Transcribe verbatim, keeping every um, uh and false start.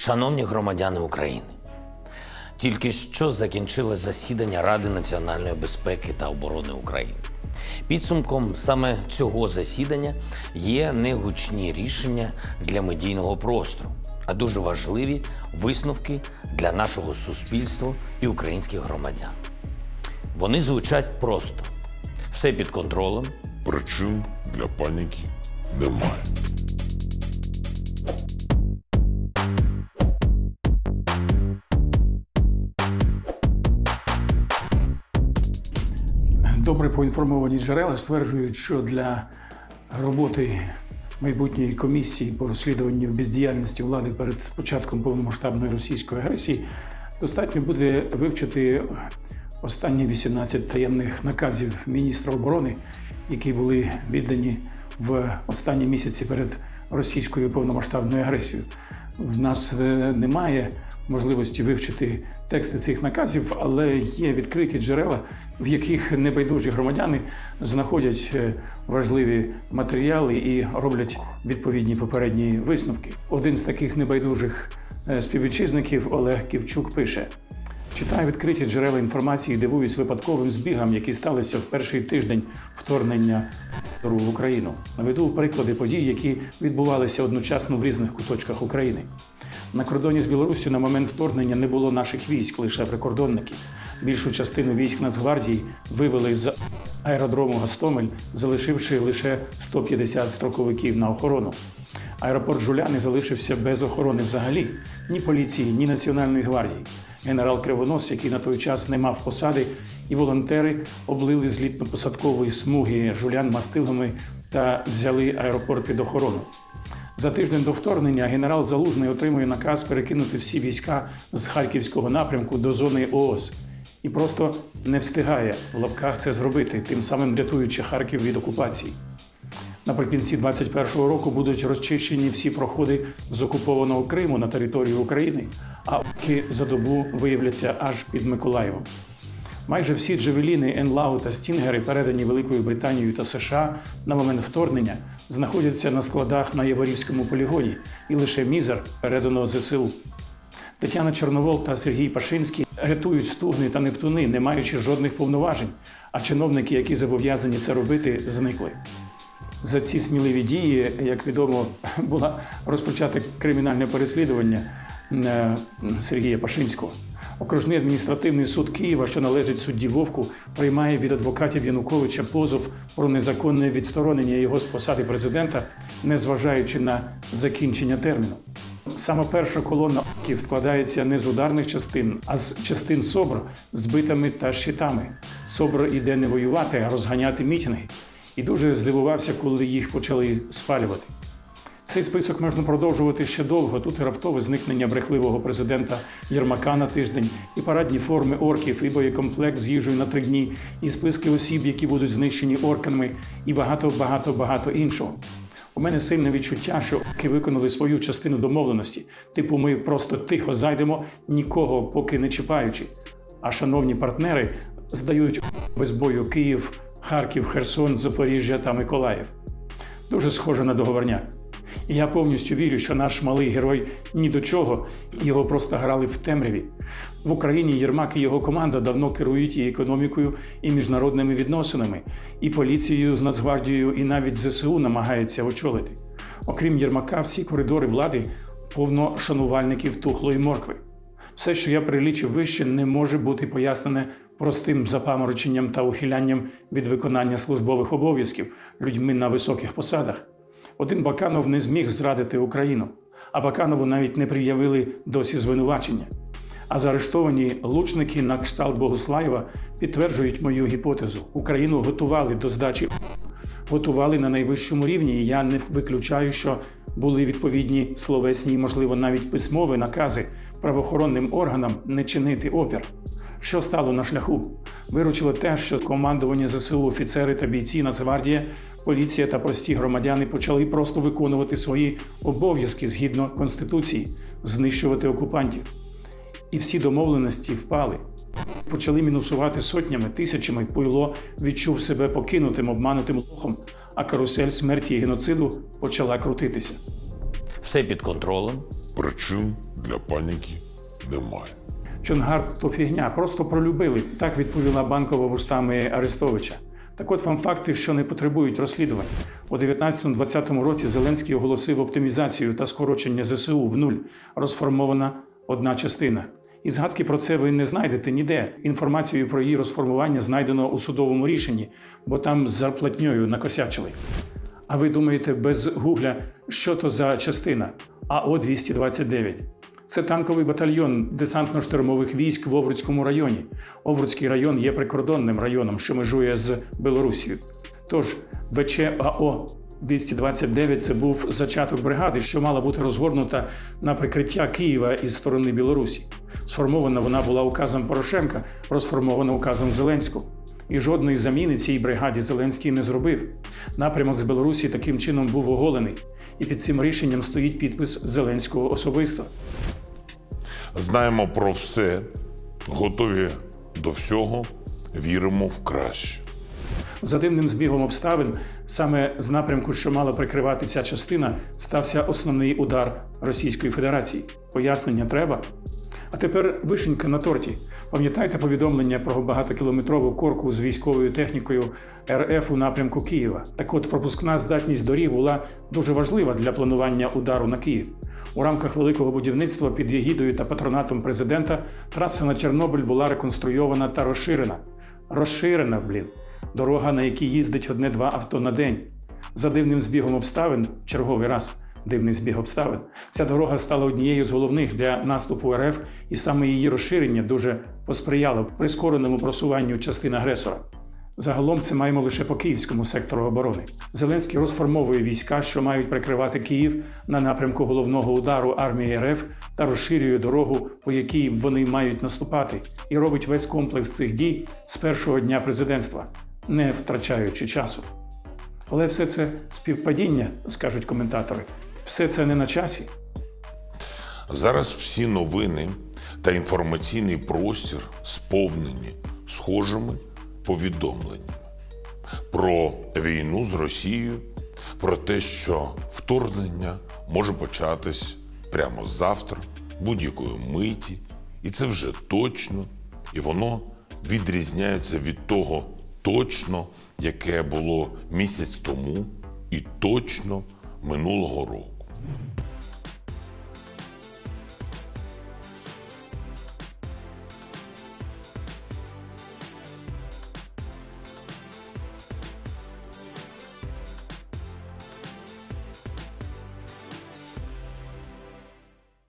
Шановні громадяни України, тільки що закінчилось засідання Ради національної безпеки та оборони України. Підсумком саме цього засідання є не гучні рішення для медійного простору, а дуже важливі висновки для нашого суспільства і українських громадян. Вони звучать просто. Все під контролем. Причин для паніки немає. Добре поінформовані джерела стверджують, що для роботи майбутньої комісії по розслідуванню бездіяльності влади перед початком повномасштабної російської агресії достатньо буде вивчити останні вісімнадцять таємних наказів міністра оборони, які були віддані в останні місяці перед російською повномасштабною агресією. В нас немає можливості вивчити тексти цих наказів, але є відкриті джерела, в яких небайдужі громадяни знаходять важливі матеріали і роблять відповідні попередні висновки. Один з таких небайдужих співвітчизників, Олег Ківчук, пише: «Читаю відкриті джерела інформації і дивуюсь випадковим збігам, які сталися в перший тиждень вторгнення в Україну. Наведу приклади подій, які відбувалися одночасно в різних куточках України. На кордоні з Білоруссю на момент вторгнення не було наших військ, лише прикордонники. Більшу частину військ Нацгвардії вивели з аеродрому Гостомель, залишивши лише сто п'ятдесят строковиків на охорону. Аеропорт Жуляни залишився без охорони взагалі. Ні поліції, ні Національної гвардії. Генерал Кривонос, який на той час не мав посади, і волонтери облили злітно-посадкової смуги Жулян мастилами та взяли аеропорт під охорону. За тиждень до вторгнення генерал Залужний отримує наказ перекинути всі війська з Харківського напрямку до зони ООС. І просто не встигає в лапках це зробити, тим самим рятуючи Харків від окупації. Наприкінці двадцять першого року будуть розчищені всі проходи з окупованого Криму на територію України, а орки за добу виявляться аж під Миколаєвом. Майже всі джавеліни, Енлау та Стінгери, передані Великою Британією та США на момент вторгнення, знаходяться на складах на Яворівському полігоні, і лише мізер передано ЗСУ. Тетяна Чорновол та Сергій Пашинський рятують Стугни та Нептуни, не маючи жодних повноважень, а чиновники, які зобов'язані це робити, зникли. За ці сміливі дії, як відомо, було розпочато кримінальне переслідування Сергія Пашинського. Окружний адміністративний суд Києва, що належить судді Вовку, приймає від адвокатів Януковича позов про незаконне відсторонення його з посади президента, незважаючи на закінчення терміну. Саме перша колона орків складається не з ударних частин, а з частин СОБР з битами та щитами. СОБР іде не воювати, а розганяти мітинги. І дуже здивувався, коли їх почали спалювати. Цей список можна продовжувати ще довго. Тут і раптове зникнення брехливого президента Єрмака на тиждень, і парадні форми орків, і боєкомплект з їжею на три дні, і списки осіб, які будуть знищені орками, і багато-багато-багато іншого. У мене сильне відчуття, що орки виконали свою частину домовленості. Типу, ми просто тихо зайдемо, нікого поки не чіпаючи. А шановні партнери здають без бою Київ, Харків, Херсон, Запоріжжя та Миколаїв. Дуже схоже на договорняк. І я повністю вірю, що наш малий герой ні до чого, його просто грали в темряві. В Україні Єрмак і його команда давно керують і економікою, і міжнародними відносинами, і поліцією з Нацгвардією, і навіть ЗСУ намагається очолити. Окрім Єрмака, всі коридори влади повно шанувальників тухлої моркви. Все, що я перелічив вище, не може бути пояснене простим запамороченням та ухилянням від виконання службових обов'язків людьми на високих посадах. Один Баканов не зміг зрадити Україну, а Баканову навіть не пред'явили досі звинувачення. А заарештовані лучники на кшталт Богуслаєва підтверджують мою гіпотезу. Україну готували до здачі, готували на найвищому рівні, і я не виключаю, що були відповідні словесні, можливо, навіть письмові накази правоохоронним органам не чинити опір. Що стало на шляху? Виручило те, що командування ЗСУ, офіцери та бійці Нацгвардії, поліція та прості громадяни почали просто виконувати свої обов'язки згідно Конституції, знищувати окупантів. І всі домовленості впали. Почали мінусувати сотнями, тисячами, Пуйло відчув себе покинутим, обманутим лохом, а карусель смерті і геноциду почала крутитися. Все під контролем. Причин для паніки немає. Чонгар – то фігня, просто пролюбили. Так відповіла Банкова вустами Арестовича. Так от вам факти, що не потребують розслідувань. У дев'ятнадцятому-двадцятому році Зеленський оголосив оптимізацію та скорочення зе се у в нуль. Розформована одна частина. І згадки про це ви не знайдете ніде. Інформацію про її розформування знайдено у судовому рішенні, бо там з зарплатньою накосячили. А ви думаєте без гугля, що то за частина? а о двісті двадцять дев'ять. Це танковий батальйон десантно-штурмових військ в Овруцькому районі. Овруцький район є прикордонним районом, що межує з Білорусією. Тож ве че а о двісті двадцять дев'ять – це був зачаток бригади, що мала бути розгорнута на прикриття Києва із сторони Білорусі. Сформована вона була указом Порошенка, розформована указом Зеленського. І жодної заміни цій бригаді Зеленський не зробив. Напрямок з Білорусі таким чином був оголений. І під цим рішенням стоїть підпис Зеленського особисто. Знаємо про все, готові до всього, віримо в краще. За дивним збігом обставин, саме з напрямку, що мала прикривати ця частина, стався основний удар Російської Федерації. Пояснення треба? А тепер вишенька на торті. Пам'ятаєте повідомлення про багатокілометрову корку з військовою технікою ер еф у напрямку Києва? Так от, пропускна здатність доріг була дуже важлива для планування удару на Київ. У рамках великого будівництва під егідою та патронатом президента траса на Чорнобиль була реконструйована та розширена. Розширена, блін. Дорога, на якій їздить одне-два авто на день. За дивним збігом обставин, черговий раз, дивний збіг обставин, ця дорога стала однією з головних для наступу ер еф, і саме її розширення дуже посприяло прискореному просуванню частин агресора. Загалом це маємо лише по Київському сектору оборони. Зеленський розформовує війська, що мають прикривати Київ на напрямку головного удару армії ер еф та розширює дорогу, по якій вони мають наступати, і робить весь комплекс цих дій з першого дня президентства, не втрачаючи часу. Але все це співпадіння, скажуть коментатори. Все це не на часі. Зараз всі новини та інформаційний простір сповнені схожими повідомленнями про війну з Росією, про те, що вторгнення може початись прямо завтра, будь-якої миті, і це вже точно, і воно відрізняється від того точно, яке було місяць тому і точно минулого року.